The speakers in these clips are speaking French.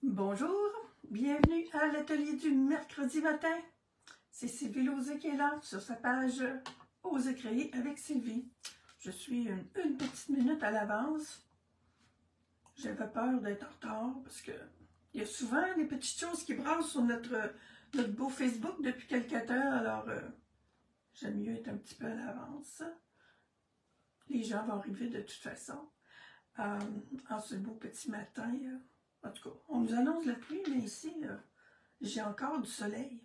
Bonjour, bienvenue à l'atelier du mercredi matin. C'est Sylvie Lauzé qui est là sur sa page Oser créer avec Sylvie. Je suis une petite minute à l'avance. J'avais peur d'être en retard parce que il y a souvent des petites choses qui brassent sur notre beau Facebook depuis quelques temps. Alors, j'aime mieux être un petit peu à l'avance. Les gens vont arriver de toute façon. En ce beau petit matin. En tout cas, on nous annonce la pluie, mais ici, j'ai encore du soleil.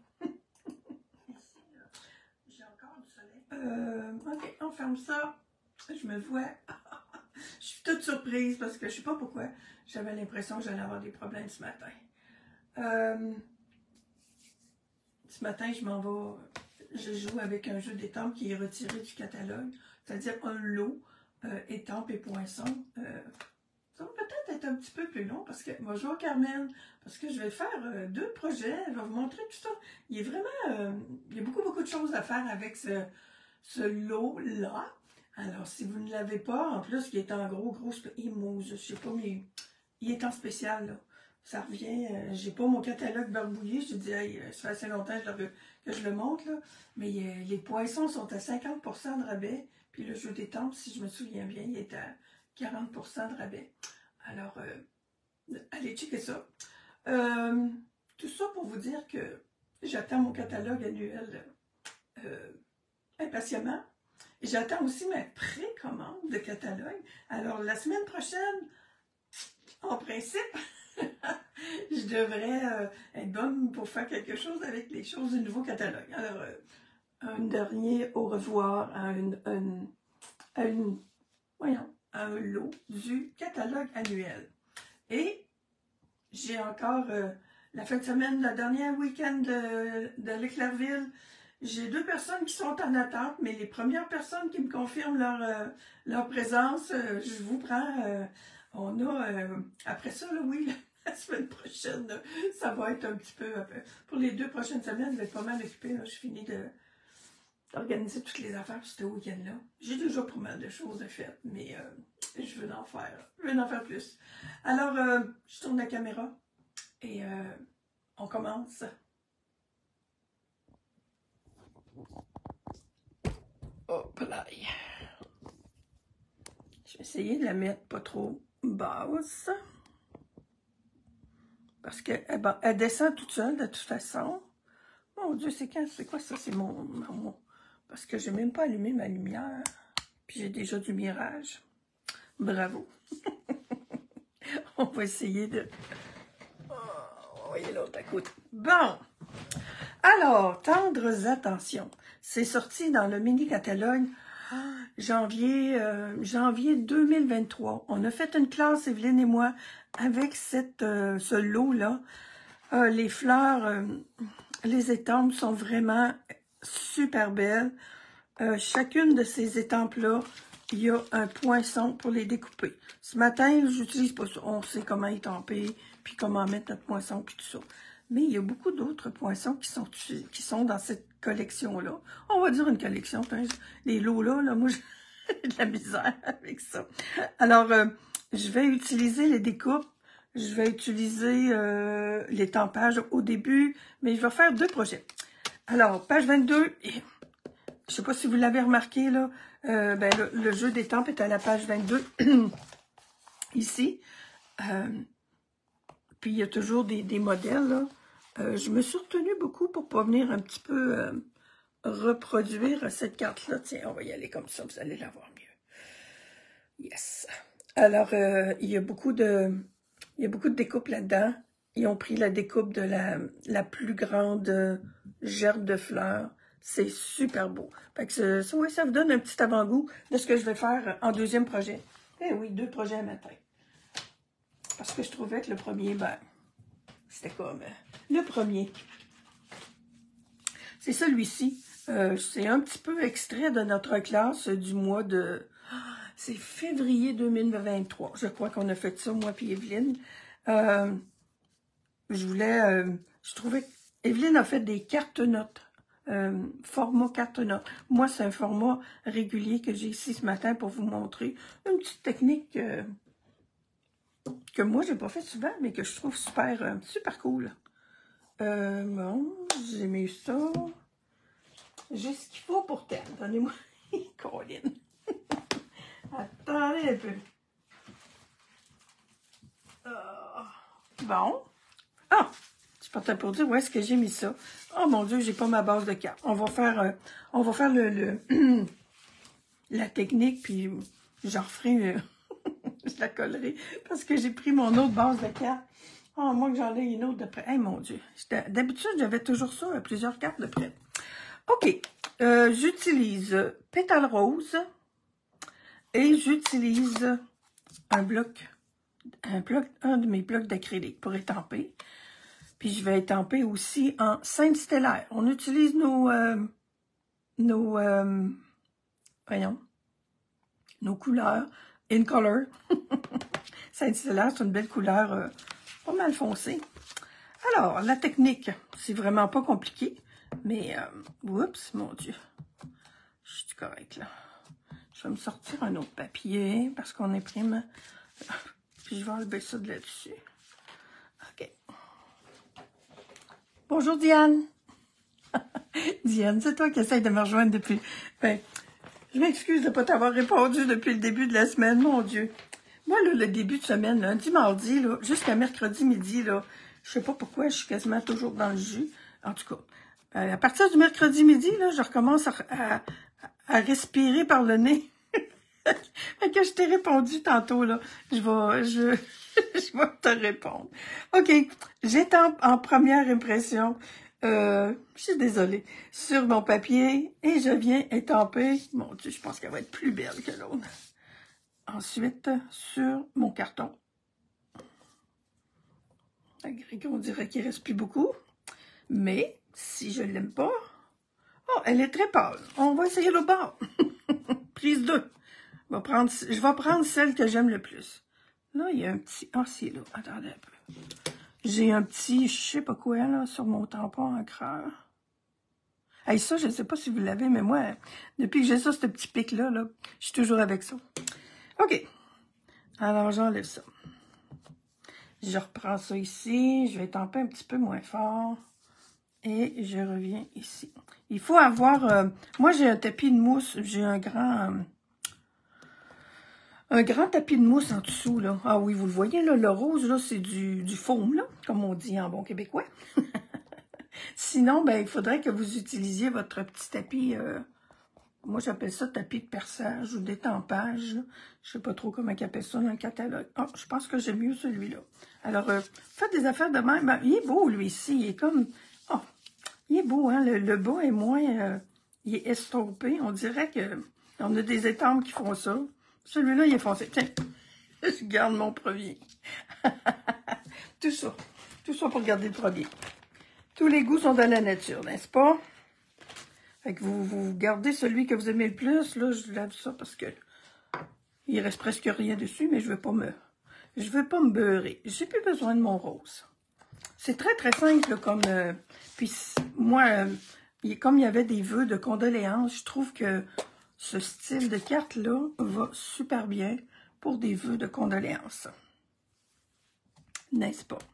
J'ai encore du soleil. Ok, on ferme ça. Je me vois. Je suis toute surprise parce que je ne sais pas pourquoi. J'avais l'impression que j'allais avoir des problèmes ce matin. Ce matin, je m'en vais. Je joue avec un jeu d'étampes qui est retiré du catalogue, c'est-à-dire un lot étampes et poinçons. Ça va peut-être être un petit peu plus long parce que moi, je vais Carmen, parce que je vais faire deux projets, je vais vous montrer tout ça. Il est vraiment, il y a beaucoup de choses à faire avec ce lot-là. Alors, si vous ne l'avez pas, en plus, il est en gros émousse, je sais pas, mais il est en spécial, là. Ça revient, j'ai pas mon catalogue barbouillé, je te dis, hey, ça fait assez longtemps que je le montre, là. Mais les poissons sont à 50% de rabais, puis le jeu des temples, si je me souviens bien, il est à 40% de rabais. Alors, allez checker ça. Tout ça pour vous dire que j'attends mon catalogue annuel impatiemment. J'attends aussi ma précommande de catalogue. Alors, la semaine prochaine, en principe, je devrais être bonne pour faire quelque chose avec les choses du nouveau catalogue. Alors, un dernier au revoir à un lot du catalogue annuel. Et j'ai encore la fin de semaine, la dernière week-end de l'Éclairville. J'ai deux personnes qui sont en attente, mais les premières personnes qui me confirment leur présence, je vous prends. On a, après ça, là, oui, la semaine prochaine, là, ça va être un petit peu, pour les 2 prochaines semaines, je vais être pas mal occupée. Là, je finis d'organiser toutes les affaires pour ce week-end-là. J'ai déjà pas mal de choses de faites, mais je veux en faire. Je veux en faire plus. Alors, je tourne la caméra et on commence. Hop là. Je vais essayer de la mettre pas trop basse. Parce qu'elle elle descend toute seule de toute façon. Mon Dieu, c'est quoi ça? C'est mon... Parce que j'ai même pas allumé ma lumière. Puis j'ai déjà du mirage. Bravo. On va essayer de... Oh, voyez l'autre à côté. Bon. Alors, tendres attentions. C'est sorti dans le mini-catalogue janvier 2023. On a fait une classe, Evelyne et moi, avec ce lot-là. Les fleurs, les étampes sont vraiment super belles. Chacune de ces étampes-là, il y a un poinçon pour les découper. Ce matin, j'utilise pas ça. On sait comment étamper, puis comment mettre notre poinçon, puis tout ça. Mais il y a beaucoup d'autres poinçons qui sont dans cette collection-là. On va dire une collection. Les lots-là, moi, j'ai de la misère avec ça. Alors, je vais utiliser les découpes. Je vais utiliser l'étampage au début, mais je vais faire 2 projets. Alors, page 22, je ne sais pas si vous l'avez remarqué, là, le jeu d'étampes est à la page 22, ici. Puis, il y a toujours des modèles, là. Je me suis retenue beaucoup pour ne pas venir un petit peu reproduire cette carte-là. Tiens, on va y aller comme ça, vous allez la voir mieux. Yes. Alors, il y a beaucoup de découpes là-dedans. Ils ont pris la découpe de la plus grande gerbe de fleurs. C'est super beau. Fait que ça vous donne un petit avant-goût de ce que je vais faire en 2e projet. Eh oui, 2 projets à matin. Parce que je trouvais que le premier, c'était comme le premier. C'est celui-ci. C'est un petit peu extrait de notre classe du mois de... C'est février 2023. Je crois qu'on a fait ça, moi et Evelyne. Je trouvais qu'Evelyne a fait des cartes-notes, format carte-notes. Moi, c'est un format régulier que j'ai ici ce matin pour vous montrer une petite technique que moi, j'ai pas fait souvent, mais que je trouve super, super cool. Bon, j'ai mis ça. J'ai ce qu'il faut pour terre. Donnez-moi. Colline. Attendez un peu. Bon. Ah! Je partais pour dire où est-ce que j'ai mis ça. Oh mon Dieu, j'ai pas ma base de cartes. On va faire la technique, puis j'en referai, je la collerai, parce que j'ai pris mon autre base de cartes. Oh, moi que j'en ai une autre de près. Hey, mon Dieu. D'habitude, j'avais toujours ça, plusieurs cartes de près. OK. J'utilise pétale rose et j'utilise un de mes blocs d'acrylique pour étamper. Puis je vais étamper aussi en Sainte Stellaire. On utilise nos couleurs in color. Sainte Stellaire, c'est une belle couleur pas mal foncée. Alors, la technique, c'est vraiment pas compliqué. Mais, oups, mon Dieu. Je suis correcte, là. Je vais me sortir un autre papier parce qu'on imprime. Puis je vais enlever ça de là-dessus. OK. Bonjour, Diane. Diane, c'est toi qui essayes de me rejoindre depuis... Ben, je m'excuse de ne pas t'avoir répondu depuis le début de la semaine, mon Dieu. Moi, là, le début de semaine, lundi, mardi, jusqu'à mercredi midi, là, je sais pas pourquoi, je suis quasiment toujours dans le jus. En tout cas, à partir du mercredi midi, là, je recommence à respirer par le nez. Fait que je t'ai répondu tantôt, là. Je vais te répondre. OK. J'étampe en première impression. Je suis désolée. Sur mon papier. Et je viens étamper. Mon Dieu, je pense qu'elle va être plus belle que l'autre. Ensuite, sur mon carton. On dirait qu'il ne reste plus beaucoup. Mais, si je ne l'aime pas... Oh, elle est très pâle. On va essayer le bord. Prise 2. Je vais prendre celle que j'aime le plus. Là, il y a un petit... Ah, c'est là. Attendez un peu. J'ai un petit, je sais pas quoi, là, sur mon tampon encreur. Hey, ça, je sais pas si vous l'avez, mais moi, depuis que j'ai ça, ce petit pic-là, là, je suis toujours avec ça. OK. Alors, j'enlève ça. Je reprends ça ici. Je vais tamper un petit peu moins fort. Et je reviens ici. Il faut avoir... moi, j'ai un tapis de mousse. J'ai un grand tapis de mousse en dessous, là. Ah oui, vous le voyez, là, le rose, là, c'est du foam, là, comme on dit en bon québécois. Sinon, ben, il faudrait que vous utilisiez votre petit tapis, moi, j'appelle ça tapis de perçage ou d'étampage, là. Je sais pas trop comment ils appellent ça dans le catalogue. Ah, je pense que j'aime mieux celui-là. Alors, faites des affaires de même. Ben, il est beau, lui, ici. Il est comme... Oh, il est beau, hein. Le bas est moins... il est estompé. On dirait que on a des étampes qui font ça. Celui-là, il est foncé. Tiens, je garde mon premier. Tout ça pour garder le premier. Tous les goûts sont dans la nature, n'est-ce pas? Fait que vous gardez celui que vous aimez le plus. Là, je lave ça parce que il reste presque rien dessus, mais je veux pas me beurrer. J'ai plus besoin de mon rose. C'est très, très simple comme... puis moi, comme il y avait des vœux de condoléances, je trouve que ce style de carte-là va super bien pour des vœux de condoléances. N'est-ce pas?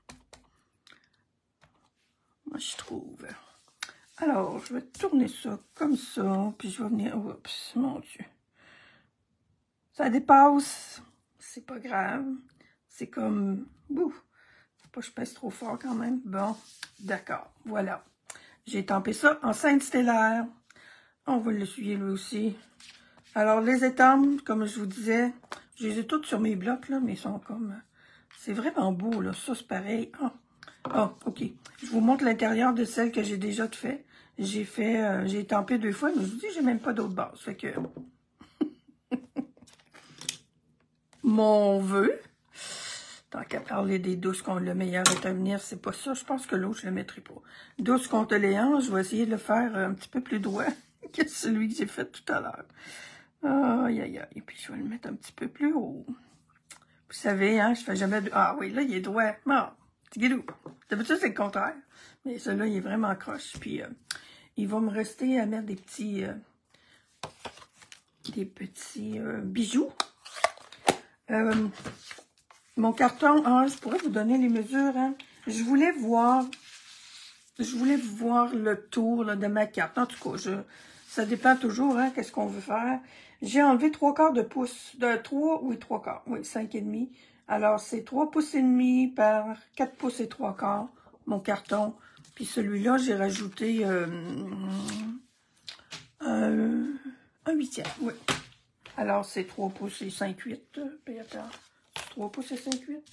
Moi, je trouve. Alors, je vais tourner ça comme ça, puis je vais venir... Oups, mon Dieu. Ça dépasse. C'est pas grave. C'est comme... Ouh, faut pas que je pèse trop fort quand même. Bon, d'accord. Voilà. J'ai étampé ça en Sainte Stellaire. On va l'essuyer lui aussi. Alors, les étampes, comme je vous disais, je les ai toutes sur mes blocs, là, mais ils sont comme... C'est vraiment beau, là. Ça, c'est pareil. Ah, OK. Je vous montre l'intérieur de celle que j'ai déjà fait. J'ai étampé 2 fois, mais je vous dis, j'ai même pas d'autre base. Fait que... Mon vœu... Tant qu'à parler des douces contre le meilleur est à venir, c'est pas ça. Je pense que l'autre, je le mettrai pas. Douce contre Léon, je vais essayer de le faire un petit peu plus droit que celui que j'ai fait tout à l'heure. Aïe, aïe, aïe. Et puis, je vais le mettre un petit peu plus haut. Vous savez, hein, je fais jamais de... Ah oui, là, il est droit. Ah, petit guidou. D'habitude, c'est le contraire. Mais celui-là, il est vraiment croche. Puis, il va me rester à mettre des petits bijoux. Mon carton, je pourrais vous donner les mesures, hein. Je voulais voir le tour là, de ma carte. En tout cas, ça dépend toujours, hein, qu'est-ce qu'on veut faire. J'ai enlevé 3/4 de pouce, de 3, oui, 3/4, oui, 5,5. Alors, c'est 3 pouces et demi par 4 pouces et 3/4, mon carton. Puis celui-là, j'ai rajouté un huitième, oui. Alors, c'est 3 pouces et 5,8. Puis attends, 3 pouces et 5,8.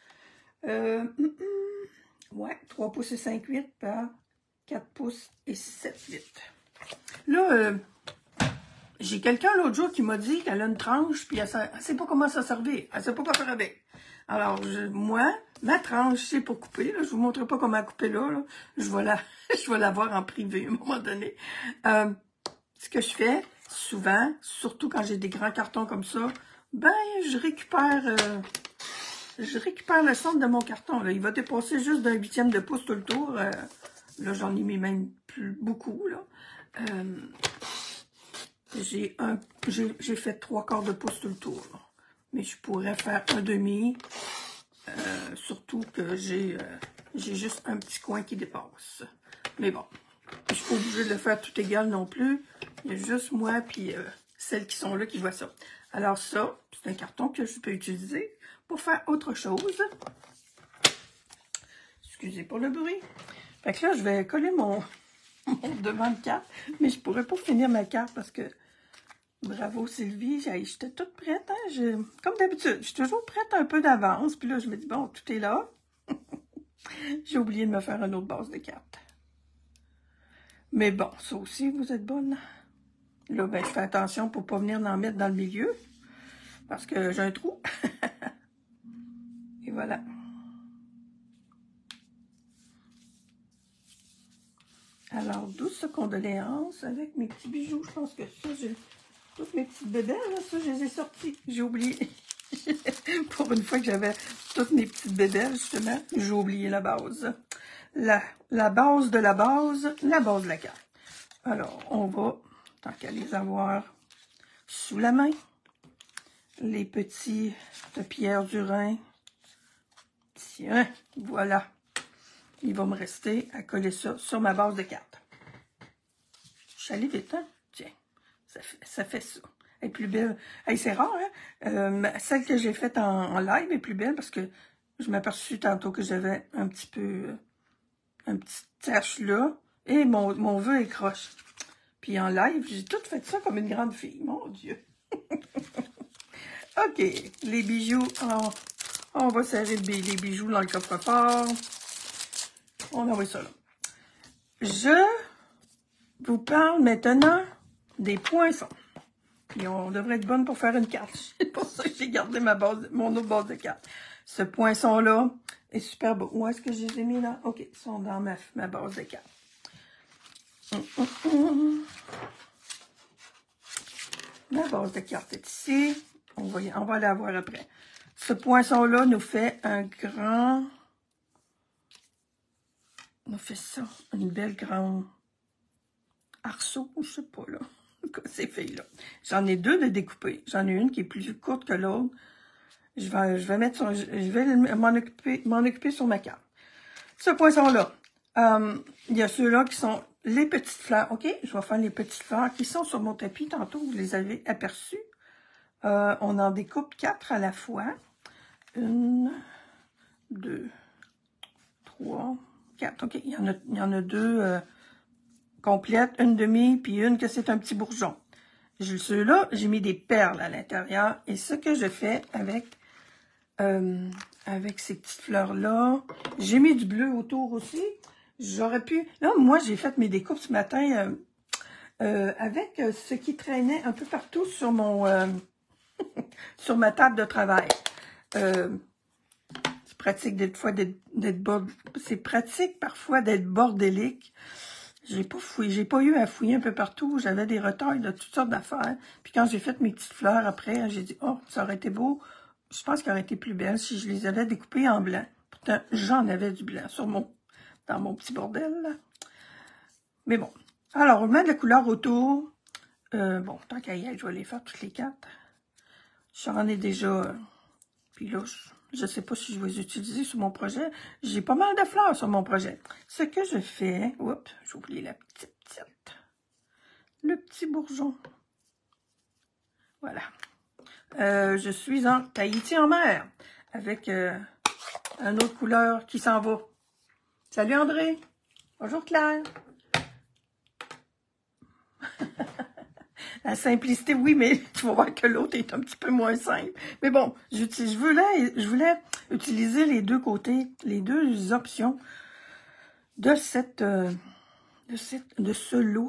Ouais, 3 pouces et 5,8 par 4 pouces et 7,8. Là, j'ai quelqu'un l'autre jour qui m'a dit qu'elle a une tranche, puis elle sait pas comment ça servir. Elle sait pas quoi faire avec. Alors, moi, ma tranche, c'est pour couper. Là, je vous montrerai pas comment couper là. Je vais la voir en privé à un moment donné. Ce que je fais, souvent, surtout quand j'ai des grands cartons comme ça, ben, je récupère le centre de mon carton. Là. Il va dépasser juste d'un 1/8 de pouce tout le tour. Là, j'en ai mis même plus beaucoup. Là. J'ai fait 3/4 de pouce tout le tour. Là. Mais je pourrais faire un demi. Surtout que j'ai juste un petit coin qui dépasse. Mais bon, je suis pas obligée de le faire tout égal non plus. Il y a juste moi puis celles qui sont là qui voient ça. Alors ça, c'est un carton que je peux utiliser pour faire autre chose. Excusez pour le bruit. Fait que là, je vais coller mon devant de carte. Mais je pourrais pas finir ma carte parce que... Bravo Sylvie, j'étais toute prête. Hein? Comme d'habitude, je suis toujours prête un peu d'avance. Puis là, je me dis, bon, tout est là. J'ai oublié de me faire une autre base de cartes. Mais bon, ça aussi, vous êtes bonne. Là, ben, je fais attention pour ne pas venir en mettre dans le milieu. Parce que j'ai un trou. Et voilà. Alors, douce condoléances avec mes petits bijoux. Je pense que ça, j'ai... Toutes mes petites bébelles, là, ça, je les ai sorties. J'ai oublié. Pour une fois que j'avais toutes mes petites bébelles, justement, j'ai oublié la base. La base de la base de la carte. Alors, on va, tant qu'à les avoir sous la main, les petits de Pierre Durin. Tiens, voilà. Il va me rester à coller ça sur ma base de carte. Je suis allée vite, hein? Tiens, ça fait ça. Elle est plus belle. Hey, c'est rare, hein? Celle que j'ai faite en live est plus belle parce que je m'aperçus tantôt que j'avais un petit peu... un petit tache là. Et mon vœu est croche. Puis en live, j'ai tout fait ça comme une grande fille. Mon Dieu. OK. Les bijoux. On va serrer les bijoux dans le coffre-fort. On envoie ça là. Je vous parle maintenant des poinçons. Puis on devrait être bonne pour faire une carte. C'est pour ça que j'ai gardé mon autre base de cartes. Ce poinçon-là est super beau. Où est-ce que je les ai mis là? OK, ils sont dans ma base de cartes. Ma base de cartes est ici. On va la voir après. Ce poinçon-là nous fait un grand... nous fait ça. Une belle grande arceau, je sais pas là. Ces filles-là. J'en ai deux de découper. J'en ai une qui est plus courte que l'autre. Je vais m'en occuper sur ma carte. Ce poinçon-là, il y a ceux-là qui sont les petites fleurs. OK? Je vais faire les petites fleurs qui sont sur mon tapis. Tantôt, vous les avez aperçues. On en découpe 4 à la fois. 1, 2, 3, 4. OK, il y en a 2 complètes, une demi, puis une que c'est un petit bourgeon. Ceux-là, j'ai mis des perles à l'intérieur. Et ce que je fais avec ces petites fleurs-là, j'ai mis du bleu autour aussi. J'aurais pu... Là, moi, j'ai fait mes découpes ce matin avec ce qui traînait un peu partout sur mon sur ma table de travail. C'est pratique c'est pratique parfois d'être bordélique. J'ai pas eu à fouiller un peu partout. J'avais des retails de toutes sortes d'affaires. Puis quand j'ai fait mes petites fleurs après, j'ai dit, oh, ça aurait été beau. Je pense qu'elle aurait été plus belle si je les avais découpées en blanc. Pourtant, j'en avais du blanc dans mon petit bordel, là. Mais bon. Alors, on met de la couleur autour. Bon, tant qu'à y être, je vais les faire toutes les 4. J'en ai déjà... puis là, Je ne sais pas si je vais les utiliser sur mon projet. J'ai pas mal de fleurs sur mon projet. Ce que je fais... Oups, j'ai oublié la petite. Le petit bourgeon. Voilà. Je suis en Tahiti en mer. Avec une autre couleur qui s'en va. Salut André. Bonjour Claire. La simplicité, oui, mais tu vas voir que l'autre est un petit peu moins simple. Mais bon, je voulais utiliser les deux côtés, les deux options de ce lot.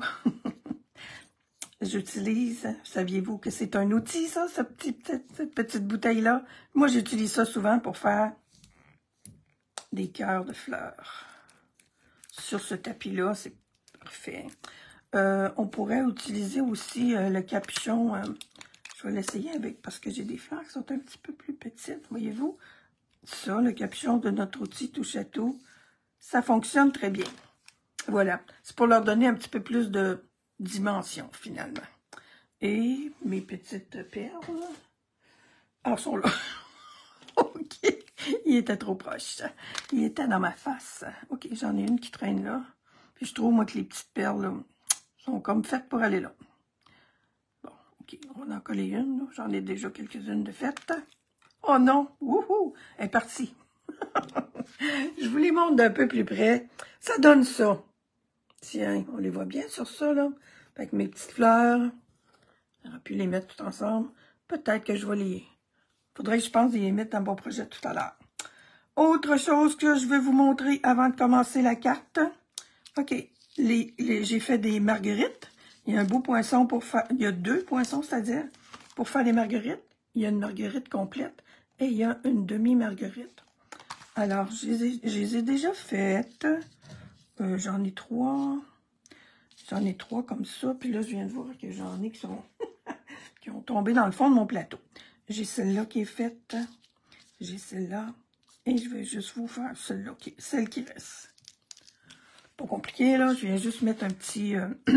J'utilise, saviez-vous que c'est un outil, ça, cette petite bouteille-là? Moi, j'utilise ça souvent pour faire des cœurs de fleurs. Sur ce tapis-là, c'est parfait. On pourrait utiliser aussi le capuchon. Je vais l'essayer avec, parce que j'ai des fleurs qui sont un petit peu plus petites, voyez-vous? Ça, le capuchon de notre outil touche à tout, ça fonctionne très bien. Voilà, c'est pour leur donner un petit peu plus de dimension, finalement. Et mes petites perles, elles sont là. OK, il était trop proche. Il était dans ma face. OK, j'en ai une qui traîne là. Puis je trouve, moi, que les petites perles, là, sont comme faites pour aller là. Bon, OK, on va en coller une. J'en ai déjà quelques-unes de faites. Oh non! Wouhou! Elle est partie. Je vous les montre d'un peu plus près. Ça donne ça. Tiens, on les voit bien sur ça, là. Avec mes petites fleurs. J'aurais pu les mettre tout ensemble. Peut-être que je vais les... Faudrait que je pense les mettre dans mon projet tout à l'heure. Autre chose que je vais vous montrer avant de commencer la carte. OK. J'ai fait des marguerites. Il y a un beau poinçon pour faire... Il y a deux poinçons, c'est-à-dire, pour faire les marguerites. Il y a une marguerite complète et il y a une demi-marguerite. Alors, je les ai déjà faites. J'en ai trois. J'en ai trois comme ça. Puis là, je viens de voir que j'en ai qui sont qui ont tombé dans le fond de mon plateau. J'ai celle-là qui est faite. J'ai celle-là. Et je vais juste vous faire celle-là, celle qui reste. Pas compliqué, là. Je viens juste mettre un petit...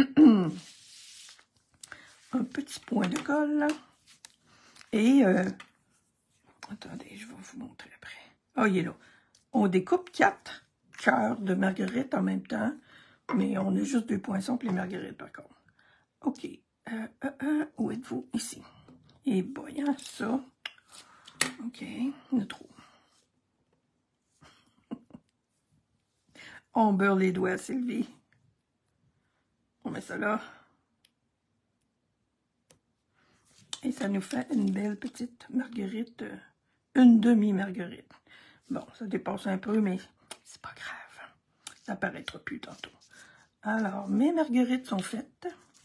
un petit point de colle, là. Et... attendez, je vais vous montrer après. Ah, il est là. On découpe 4 cœurs de marguerite en même temps. Mais on a juste 2 poinçons pour les marguerites, par contre. OK. Où êtes-vous? Ici. Et voyons ça. OK. On a trop. On beurre les doigts, Sylvie. On met ça là. Et ça nous fait une belle petite marguerite. Une demi-marguerite. Bon, ça dépasse un peu, mais c'est pas grave. Ça paraîtra plus tantôt. Alors, mes marguerites sont faites.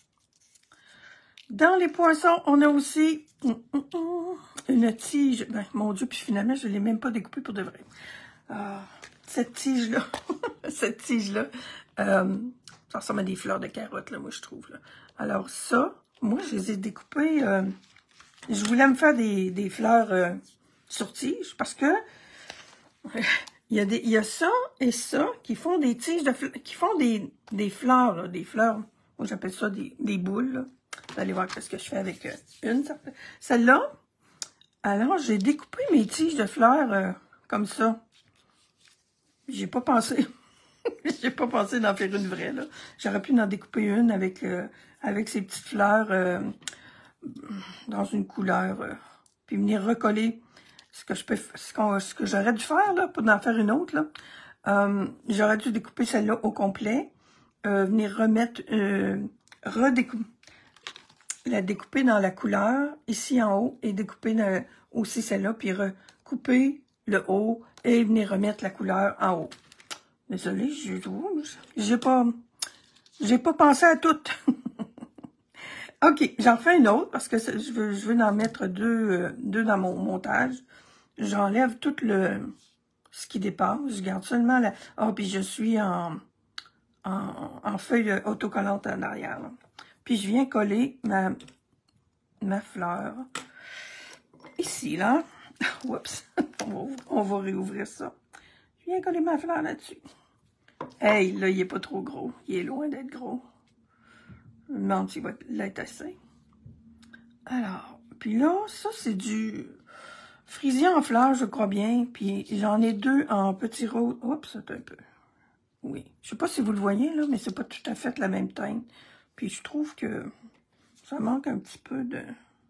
Dans les poinçons, on a aussi une tige. Ben, mon Dieu, puis finalement, je ne l'ai même pas découpée pour de vrai. Cette tige-là, cette tige-là, ça ressemble à des fleurs de carottes, là, moi, je trouve. Là. Alors ça, moi, je les ai découpées. Je voulais me faire des fleurs sur tige parce que il y a ça et ça qui font des tiges qui font des fleurs, là, des fleurs. Moi, j'appelle ça des boules. Là. Vous allez voir ce que je fais avec une. Celle-là, alors, j'ai découpé mes tiges de fleurs comme ça. J'ai pas pensé. J'ai pas pensé d'en faire une vraie, là. J'aurais pu en découper une avec ces petites fleurs dans une couleur. Puis venir recoller ce que j'aurais dû faire, là, pour en faire une autre, là. J'aurais dû découper celle-là au complet. Venir remettre, la découper dans la couleur, ici en haut, et découper aussi celle-là, puis recouper le haut, et venir remettre la couleur en haut. Désolée, j'ai pas pensé à tout. OK, j'en fais une autre, parce que je veux en mettre deux dans mon montage. J'enlève tout ce qui dépasse, je garde seulement la... Ah, puis je suis en feuille autocollante en arrière, là. Puis je viens coller ma fleur ici, là. Oups, on va réouvrir ça. Je viens coller ma fleur là-dessus. Hey, là, il est pas trop gros. Il est loin d'être gros. Je me demande s'il va l'être assez. Alors, puis là, ça, c'est du Frisia en fleurs, je crois bien. Puis j'en ai 2 en petit rose. Oups, c'est un peu. Oui. Je sais pas si vous le voyez, là, mais c'est pas tout à fait la même teinte. Puis je trouve que ça manque un petit peu de...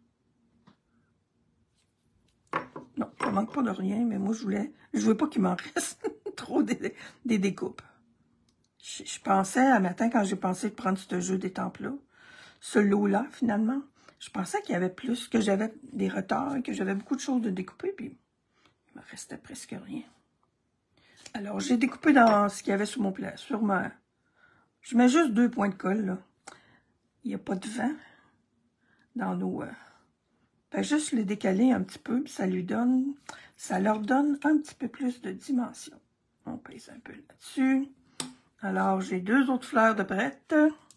Non, ça manque pas de rien, mais moi, je voulais pas qu'il m'en reste trop des découpes. Je pensais, un matin, quand j'ai pensé de prendre ce jeu d'étampes-là, ce lot-là, finalement, je pensais qu'il y avait plus, que j'avais des retards, que j'avais beaucoup de choses de découper, puis il me restait presque rien. Alors, j'ai découpé dans ce qu'il y avait sur mon plat, sur ma... Je mets juste 2 points de colle, là. Il n'y a pas de vent dans nos... Fait juste les décaler un petit peu, puis ça leur donne un petit peu plus de dimension. On pèse un peu là-dessus. Alors, j'ai 2 autres fleurs de prête.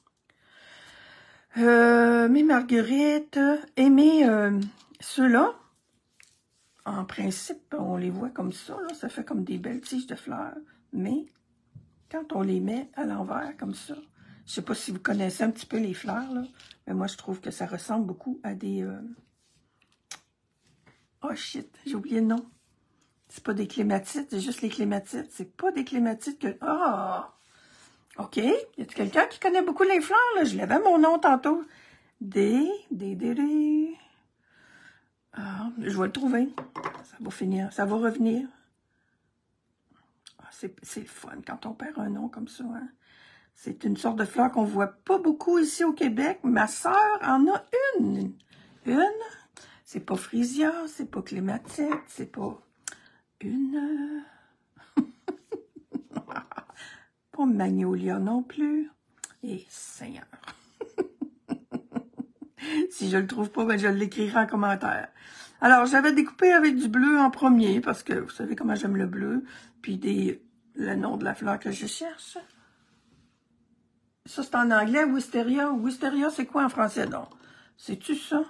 Mes marguerites et ceux-là, en principe, on les voit comme ça, là, ça fait comme des belles tiges de fleurs, mais quand on les met à l'envers comme ça, je sais pas si vous connaissez un petit peu les fleurs, là, mais moi je trouve que ça ressemble beaucoup à des... Oh shit, j'ai oublié le nom. C'est pas des clématites, c'est juste les clématites. C'est pas des clématites que... Ah! OK. Y a-t-il quelqu'un qui connaît beaucoup les fleurs, là? Je l'avais mon nom tantôt. Des... Ah, je vais le trouver. Ça va finir, ça va revenir. Ah, c'est le fun quand on perd un nom comme ça, hein? C'est une sorte de fleur qu'on voit pas beaucoup ici au Québec. Ma sœur en a une. Une. C'est pas frisia, c'est pas clématite, c'est pas une... Pas magnolia non plus. Et Seigneur. Si je le trouve pas, ben je l'écrirai en commentaire. Alors, j'avais découpé avec du bleu en premier, parce que vous savez comment j'aime le bleu. Puis le nom de la fleur que je cherche. Ça, c'est en anglais, Wisteria. Wisteria, c'est quoi en français, donc? C'est-tu ça?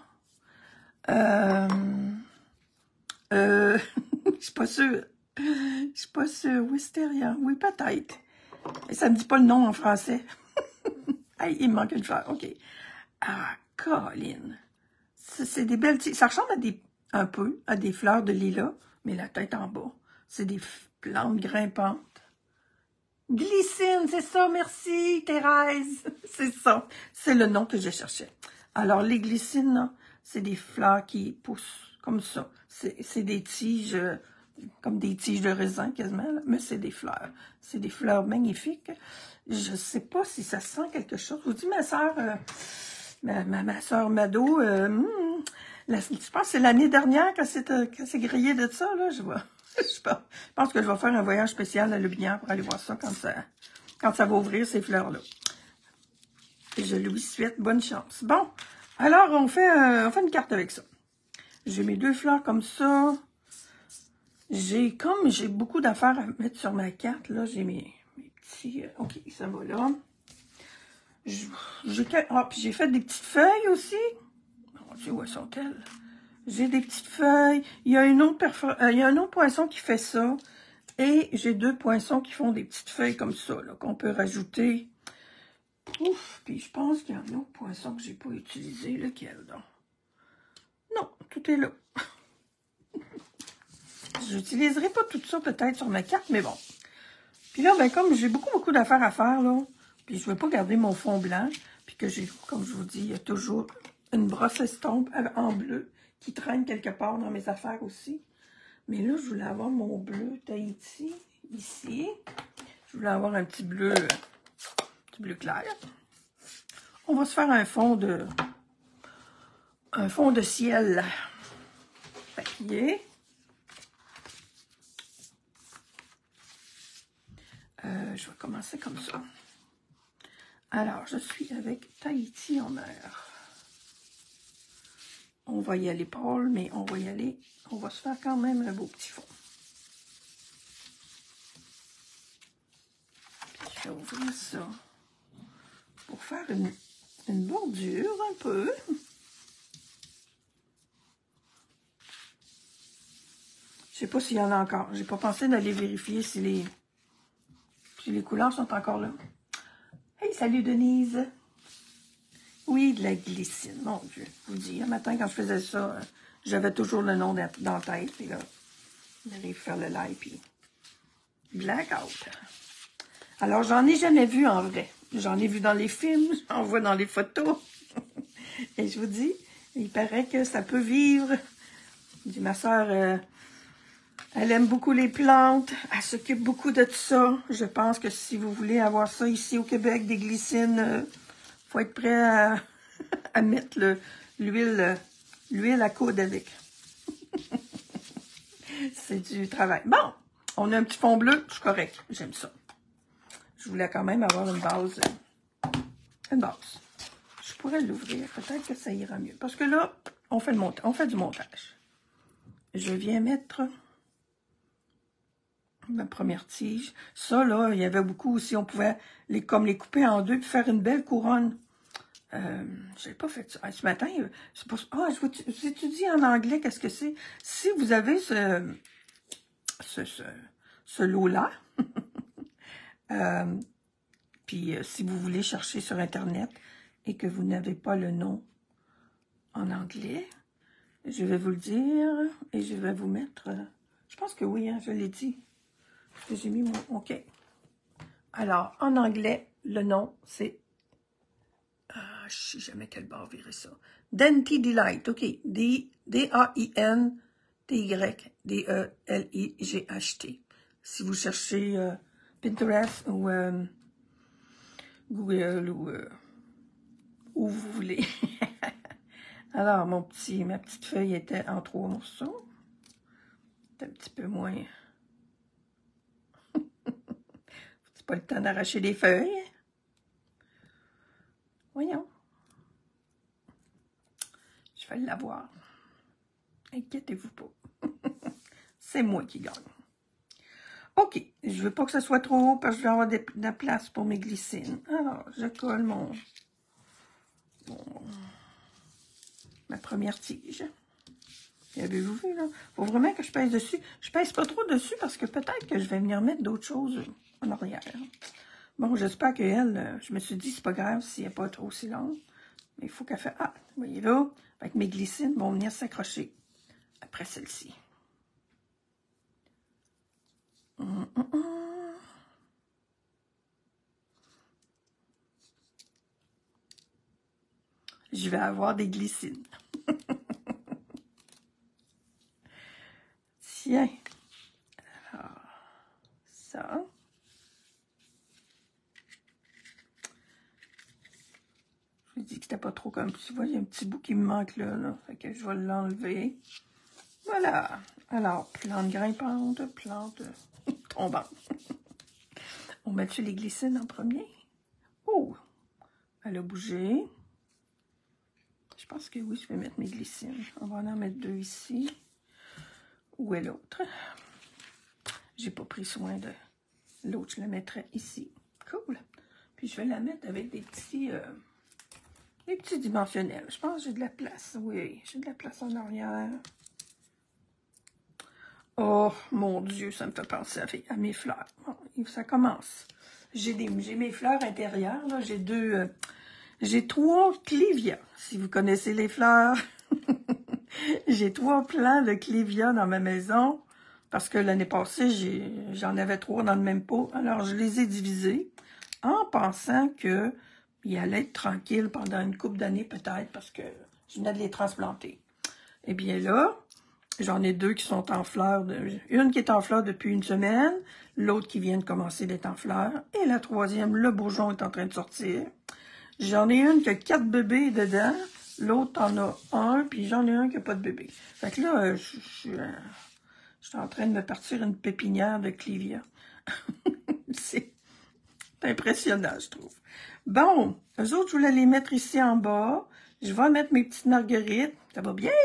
Je suis pas sûre. Je suis pas sûre. Wisteria. Oui, peut-être. Ça me dit pas le nom en français. Hey, il me manque une fleur. OK. Ah, Colline. C'est des belles... Ça ressemble un peu à des fleurs de lilas, mais la tête en bas. C'est des plantes grimpantes. Glycine, c'est ça, merci Thérèse. C'est ça. C'est le nom que je cherchais. Alors, les glycines, c'est des fleurs qui poussent comme ça. C'est des tiges, comme des tiges de raisin quasiment, là, mais c'est des fleurs. C'est des fleurs magnifiques. Je sais pas si ça sent quelque chose. Je vous dis, ma soeur, ma soeur Mado, je pense que c'est l'année dernière qu'elle s'est grillée de ça, là, je vois. Je pense que je vais faire un voyage spécial à Lubinière pour aller voir ça quand ça va ouvrir, ces fleurs-là. Et je lui souhaite bonne chance. Bon, alors on fait une carte avec ça. J'ai mes 2 fleurs comme ça. J'ai beaucoup d'affaires à mettre sur ma carte, là, j'ai mes petits... OK, ça va là. Puis j'ai fait des petites feuilles aussi. Mon Dieu, où sont-elles? J'ai des petites feuilles. Il y a un autre poinçon qui fait ça. Et j'ai 2 poinçons qui font des petites feuilles comme ça, là, qu'on peut rajouter. Ouf, puis je pense qu'il y a un autre poinçon que j'ai pas utilisé. Lequel, donc? Non, tout est là. J'utiliserai pas tout ça peut-être sur ma carte, mais bon. Puis là, ben comme j'ai beaucoup d'affaires à faire, là, puis je ne vais pas garder mon fond blanc, puis que j'ai, comme je vous dis, il y a toujours une brosse estompe en bleu qui traîne quelque part dans mes affaires aussi. Mais là, je voulais avoir mon bleu Tahiti, ici. Je voulais avoir un petit bleu clair. On va se faire un fond de ciel papier. Je vais commencer comme ça. Alors, je suis avec Tahiti en mer. On va y aller pâle, mais on va y aller. On va se faire quand même un beau petit fond. Puis je vais ouvrir ça pour faire une bordure un peu. Je sais pas s'il y en a encore. J'ai pas pensé d'aller vérifier si les couleurs sont encore là. Hey, salut Denise! Oui, de la glycine, mon Dieu. Je vous dis, un matin, quand je faisais ça, j'avais toujours le nom dans la tête. Puis là, j'arrive à faire le live, puis blackout. Alors, j'en ai jamais vu en vrai. J'en ai vu dans les films, j'en vois dans les photos. Et je vous dis, il paraît que ça peut vivre. Ma soeur, elle aime beaucoup les plantes. Elle s'occupe beaucoup de tout ça. Je pense que si vous voulez avoir ça ici au Québec, des glycines, faut être prêt à mettre l'huile à coude avec. C'est du travail. Bon, on a un petit fond bleu, c'est correct. J'aime ça. Je voulais quand même avoir une base. Une base. Je pourrais l'ouvrir. Peut-être que ça ira mieux. Parce que là, on fait du montage. Je viens mettre ma première tige. Ça, là, il y avait beaucoup aussi. On pouvait les couper en deux et faire une belle couronne. J'ai pas fait ça. Ce matin, c'est pour ça. Ah, je vous étudie en anglais, qu'est-ce que c'est. Si vous avez ce lot-là, puis si vous voulez chercher sur Internet et que vous n'avez pas le nom en anglais, je vais vous le dire et je vais vous mettre... je pense que oui, hein, je l'ai dit. J'ai mis mon... OK. Alors, en anglais, le nom, c'est... je sais jamais quel bord virer ça. Dainty Delight, OK. D-A-I-N-T-Y-D-E-L-I-G-H-T. Si vous cherchez Pinterest ou Google ou où vous voulez. Alors, ma petite feuille était en 3 morceaux. C'est un petit peu moins... C'est pas le temps d'arracher les feuilles. Voyons. Je vais l'avoir. Inquiétez-vous pas. C'est moi qui gagne. OK. Je veux pas que ce soit trop haut parce que je vais avoir de la place pour mes glycines. Alors, je colle ma première tige. Avez-vous vu, là? Faut vraiment que je pèse dessus. Je pèse pas trop dessus parce que peut-être que je vais venir mettre d'autres choses en arrière. Bon, j'espère qu'elle, je me suis dit, c'est pas grave si elle n'est pas trop aussi longue. Mais il faut qu'elle fasse... Ah, vous voyez là, avec mes glycines vont venir s'accrocher après celle-ci. Je vais avoir des glycines. Tiens. Alors, ça. Je vous dis que c'était pas trop comme... Tu vois, il y a un petit bout qui me manque là. Fait que je vais l'enlever. Voilà. Alors, plante grimpante, plante tombante. On met-tu les glycines en premier? Oh! Elle a bougé. Je pense que oui, je vais mettre mes glycines. On va en mettre 2 ici. Où est l'autre? J'ai pas pris soin de l'autre. Je la mettrai ici. Cool. Puis je vais la mettre avec des petits dimensionnels. Je pense que j'ai de la place. Oui, j'ai de la place en arrière. Oh, mon Dieu, ça me fait penser à mes fleurs. Bon, ça commence. J'ai mes fleurs intérieures. J'ai 3 clivias, si vous connaissez les fleurs. J'ai 3 plants de clivia dans ma maison. Parce que l'année passée, j'en avais 3 dans le même pot. Alors, je les ai divisés en pensant que il allait être tranquille pendant une couple d'années peut-être parce que je venais de les transplanter. Eh bien là, j'en ai 2 qui sont en fleurs. Une qui est en fleurs depuis une semaine, l'autre qui vient de commencer d'être en fleurs. Et la 3e, le bourgeon est en train de sortir. J'en ai une qui a 4 bébés dedans. L'autre en a 1, puis j'en ai un qui n'a pas de bébé. Fait que là, je suis en train de me partir une pépinière de clivia. C'est impressionnant, je trouve. Bon, eux autres, je voulais les mettre ici en bas. Je vais mettre mes petites marguerites. Ça va bien,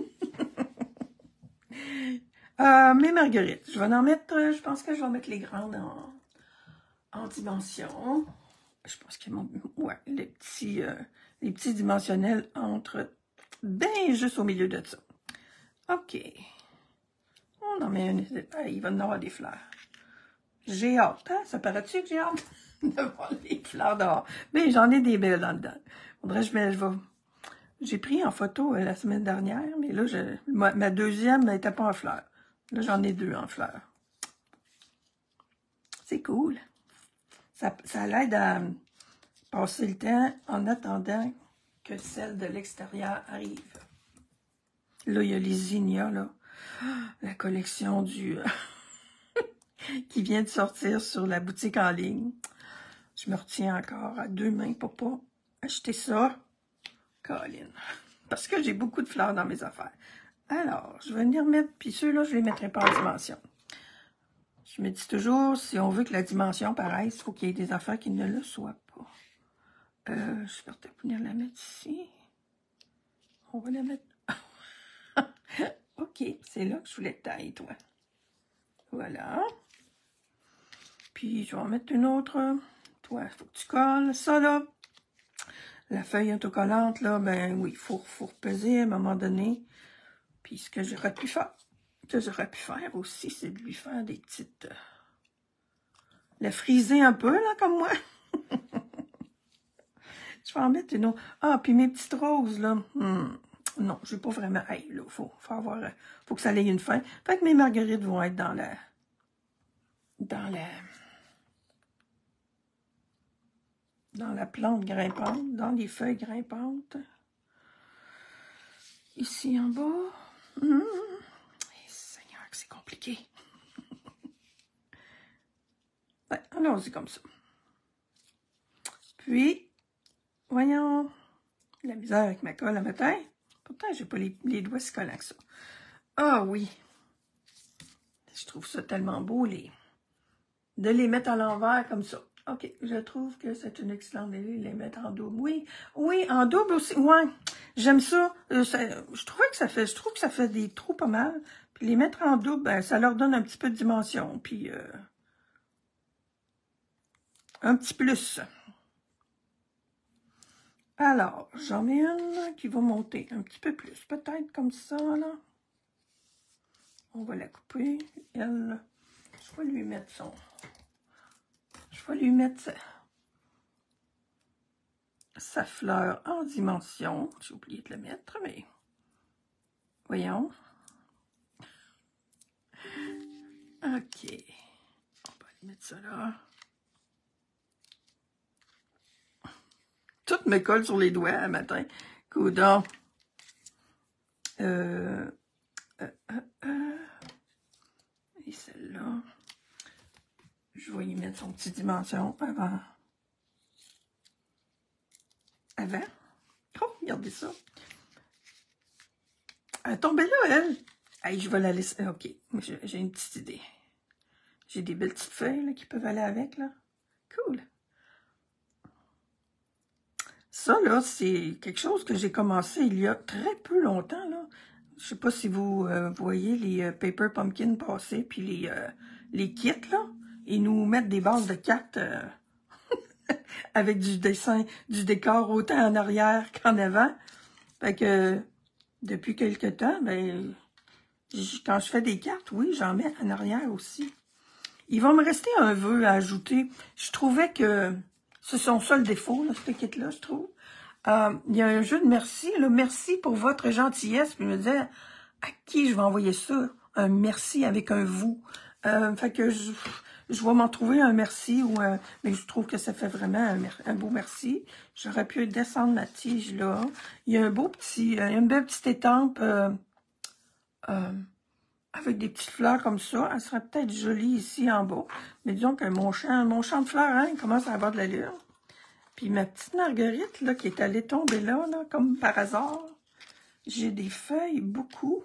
hein? Mes marguerites. Je vais en mettre, je pense que je vais mettre les grandes en dimension. Je pense qu'il y a les petits dimensionnels entre, ben, juste au milieu de ça. OK. On en met une. Il va en avoir des fleurs. J'ai hâte, hein? Ça paraît-tu que j'ai hâte de voir les fleurs dehors? Mais j'en ai des belles dans dedans. Faudrait que je J'ai pris en photo la semaine dernière, mais là, ma deuxième n'était pas en fleurs. Là, j'en ai 2 en fleurs. C'est cool. Ça l'aide à passer le temps en attendant que celle de l'extérieur arrive. Là, il y a les zinnias, là. La collection du qui vient de sortir sur la boutique en ligne. Je me retiens encore à 2 mains pour pas acheter ça. Colin. Parce que j'ai beaucoup de fleurs dans mes affaires. Alors, je vais venir mettre, puis ceux-là, je les mettrai pas en dimension. Je me dis toujours, si on veut que la dimension paraisse, il faut qu'il y ait des affaires qui ne le soient pas. Je vais peut-être venir la mettre ici. On va la mettre... OK, c'est là que je voulais tailler, toi. Voilà. Puis, je vais en mettre une autre. Toi, il faut que tu colles. Ça, là, la feuille autocollante, là, ben oui, il faut repeser à un moment donné. Puis, ce que j'aurais pu faire, aussi, c'est de lui faire des petites... la friser un peu, là, comme moi. Je vais en mettre une autre. Ah, puis mes petites roses, là. Non, je vais pas vraiment... Hey, là, faut que ça ait une fin. Fait que mes marguerites vont être dans la plante grimpante, dans les feuilles grimpantes. Ici en bas. Seigneur, que c'est compliqué. Ouais, allons-y comme ça. Puis, voyons, la misère avec ma colle à matin. Pourtant, j'ai pas les doigts si collants que ça. Ah oui. Je trouve ça tellement beau, de les mettre à l'envers comme ça. OK, je trouve que c'est une excellente idée de les mettre en double. Oui, en double aussi. Ouais, j'aime ça. Je trouve que ça fait des trous pas mal. Puis les mettre en double, ben, ça leur donne un petit peu de dimension. Puis un petit plus. Alors, j'en ai une qui va monter un petit peu plus. Peut-être comme ça, là. On va la couper. Elle, je vais lui mettre sa fleur en dimension. J'ai oublié de le mettre, mais voyons. OK. On va aller mettre ça là. Tout me colle sur les doigts un matin. Coudon. Et celle-là. Je vais y mettre son petite dimension avant. Oh, regardez ça. Elle est tombée là, elle. Hey, je vais la laisser. OK, j'ai une petite idée. J'ai des belles petites feuilles là, qui peuvent aller avec, là. Cool. Ça, là, c'est quelque chose que j'ai commencé il y a très peu longtemps, là. Je sais pas si vous voyez les Paper Pumpkin passer, puis les kits, là. Ils nous mettent des bases de cartes avec du dessin, du décor autant en arrière qu'en avant. Fait que, depuis quelque temps, ben, quand je fais des cartes, oui, j'en mets en arrière aussi. Il va me rester un vœu à ajouter. Je trouvais que c'est son seul défaut, là, ce kit-là, je trouve. Il y a un jeu de merci, là, merci pour votre gentillesse. Puis il me disait, à qui je vais envoyer ça? Un merci avec un vous. Fait que je vais m'en trouver un merci, mais je trouve que ça fait vraiment un beau merci. J'aurais pu descendre ma tige là. Il y a une belle petite étampe avec des petites fleurs comme ça. Elle serait peut-être jolie ici en bas. Mais disons que mon champ de fleurs, hein, il commence à avoir de l'allure. Puis ma petite marguerite, là, qui est allée tomber là, comme par hasard. J'ai des feuilles, beaucoup.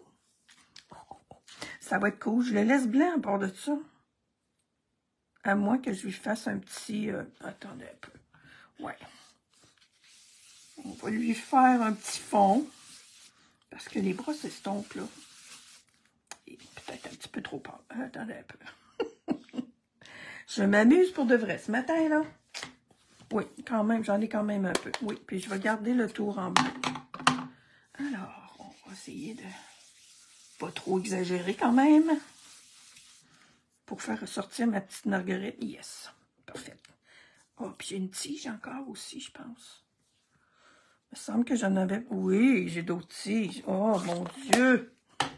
Ça va être cool. Je le laisse blanc à part de ça. À moins que je lui fasse un petit... attendez un peu. Ouais. On va lui faire un petit fond. Parce que les bras s'estompent, là. Et peut-être un petit peu trop pâle. Attendez un peu. Je m'amuse pour de vrai ce matin, là. Oui, quand même, j'en ai quand même un peu. Oui, puis je vais garder le tour en bleu. Alors, on va essayer de pas trop exagérer quand même. Pour faire ressortir ma petite marguerite. Yes, parfait. Oh, puis j'ai une tige encore aussi, je pense. Il me semble que j'en avais... Oui, j'ai d'autres tiges. Oh, mon Dieu!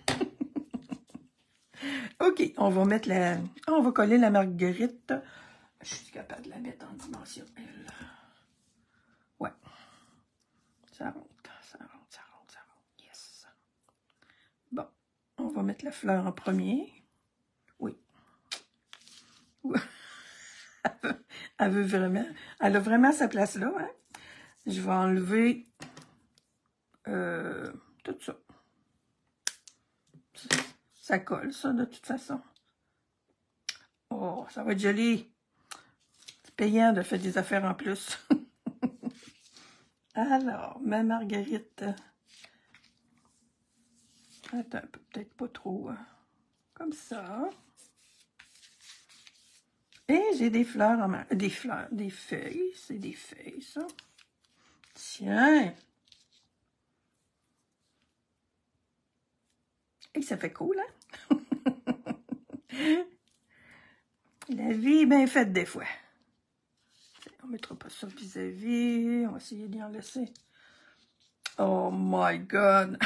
OK, on va mettre la... On va coller la marguerite. Je suis capable de la mettre en dimension, elle. Ouais. Ça rentre, ça rentre, ça rentre, ça rentre. Yes. Bon, on va mettre la fleur en premier. Oui. Elle veut vraiment... Elle a vraiment sa place là, hein? Je vais enlever tout ça. Ça colle, ça, de toute façon. Oh, ça va être joli. C'est payant de faire des affaires en plus. Alors, ma marguerite. Attends, peut-être pas trop. Comme ça. Et j'ai des fleurs en main. Des fleurs, des feuilles. C'est des feuilles, ça. Tiens. Et ça fait cool, hein? La vie est bien faite des fois. On ne mettra pas ça vis-à-vis. On va essayer d'y en laisser. Oh my God!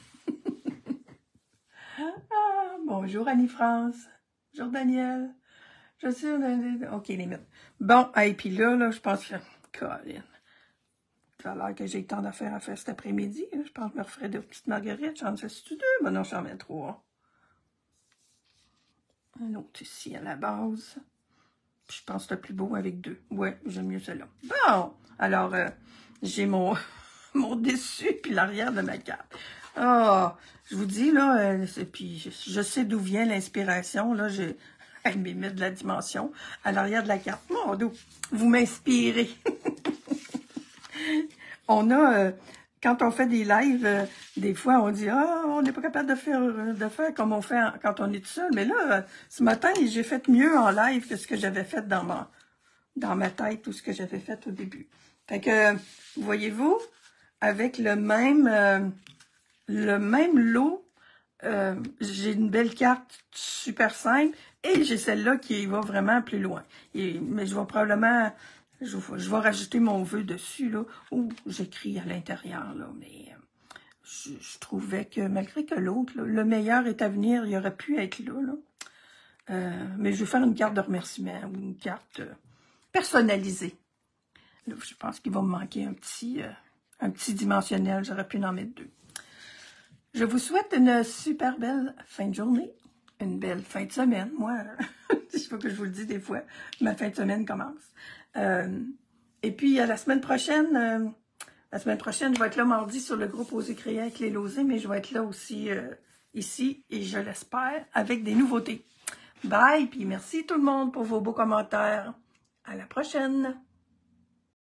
Ah, bonjour Annie-France. Bonjour Daniel. Je suis... OK, les mettre. Bon, et puis là, je pense que... Colin. Ça a l'air que j'ai le temps d'affaires à faire cet après-midi. Je pense que je me referai de petites marguerites. J'en fais-tu 2? Ben non, j'en mets 3. Un autre ici à la base. Puis je pense que c'est plus beau avec 2. Ouais, j'aime mieux celle-là. Bon, alors, j'ai mon, mon dessus puis l'arrière de ma carte. Oh, je vous dis, là, puis je sais d'où vient l'inspiration. Là, j'ai aimé mettre de la dimension à l'arrière de la carte. Mon Dieu, vous m'inspirez. On a... quand on fait des lives, des fois, on dit « Ah, on n'est pas capable de faire comme on fait quand on est tout seul. » Mais là, ce matin, j'ai fait mieux en live que ce que j'avais fait dans ma tête ou ce que j'avais fait au début. Fait que, voyez-vous, avec le même lot, j'ai une belle carte super simple et j'ai celle-là qui va vraiment plus loin. Mais je vais probablement... Je vais rajouter mon vœu dessus, là, où j'écris à l'intérieur, là, mais je trouvais que, malgré que l'autre, le meilleur est à venir, il aurait pu être là, mais je vais faire une carte de remerciement ou une carte personnalisée. Là, je pense qu'il va me manquer un petit dimensionnel, j'aurais pu en mettre 2. Je vous souhaite une super belle fin de journée, une belle fin de semaine. Moi, il faut que je vous le dise des fois, ma fin de semaine commence. Et puis, la semaine prochaine, je vais être là mardi sur le groupe Oser créer avec les Losés, mais je vais être là aussi ici, et je l'espère, avec des nouveautés. Bye, puis merci tout le monde pour vos beaux commentaires. À la prochaine!